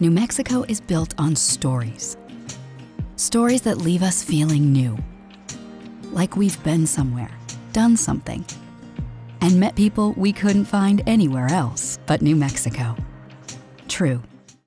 New Mexico is built on stories. Stories that leave us feeling new. Like we've been somewhere, done something, and met people we couldn't find anywhere else but New Mexico. True,